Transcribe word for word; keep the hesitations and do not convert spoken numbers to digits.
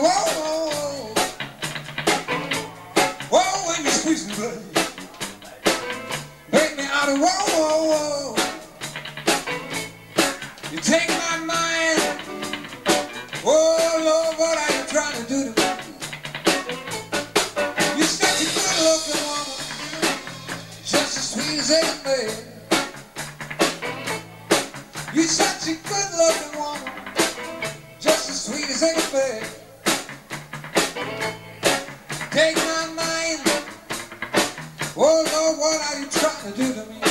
whoa, whoa, when you squeeze me, baby. Take me out of whoa, whoa, whoa. You take my mind. Oh Lord, what are you trying to do to me? You're such a good looking woman, just as sweet as any man. You're such a good looking woman, just as sweet as any man. Take my mind. Oh Lord, what are you trying to do to me?